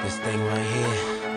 This thing right here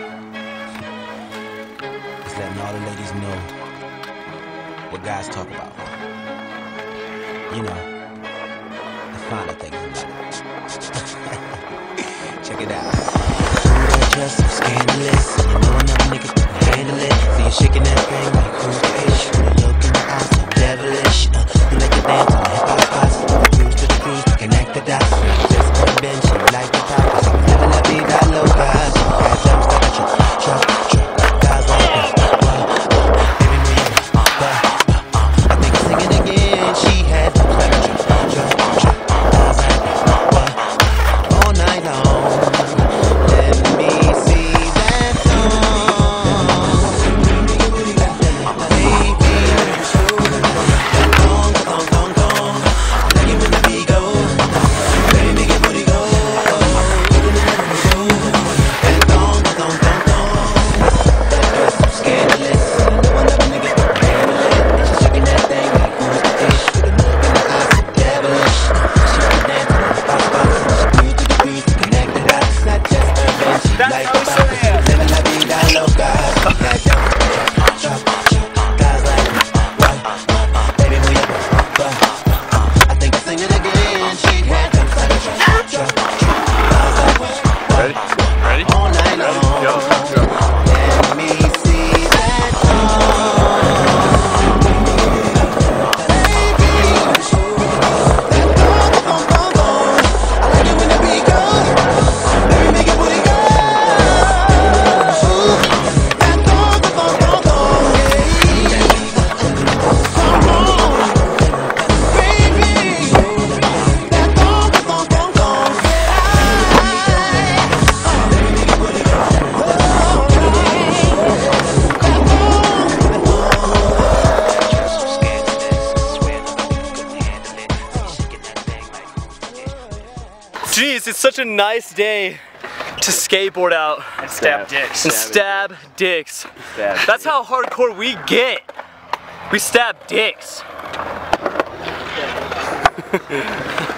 is letting all the ladies know what guys talk about. You know, the finer things in life. Check it out. Just so scandalous. You know another nigga can handle it. So you're shaking that thing like who's the ish? When you look in the eyes so devilish. You like to dance on the hip-hop spots. Cruise to the cruise to connect the dots. Just a bench, you like the top. Cause I'm living la vida loca. So bad jumps like a truck. Guys like this. Baby, know you I think I'm singing again. She had jumps like a truck. Guys like this. All night long. Let me see that song. Baby, that thong. I like it when the beat go. Baby, make your booty go. That thong. That's so scandalous. I know another nigga can handle it. And she's shaking that thing like who's the ish? With a look in the eyes so devilish. She can dance on the spot. She cruise to the breeze to connect the dots. Not just her band, she like the pop. Living la vida loca. That jump, guys like me. What? Baby, move your butt. I think I'm singing again. She had jumps like a truck. Guys like what? Ready? All night long. Go. Let me see that song. Baby, that thong. I like it when the beat goes. Baby, make your booty go. That thong. Come on, baby. That thong. Jeez, it's such a nice day to skateboard out And stab dicks. and stab dicks. That's how hardcore we get. We stab dicks.